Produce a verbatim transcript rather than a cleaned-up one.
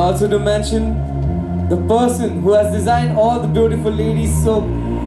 also to mention the person who has designed all the beautiful ladies so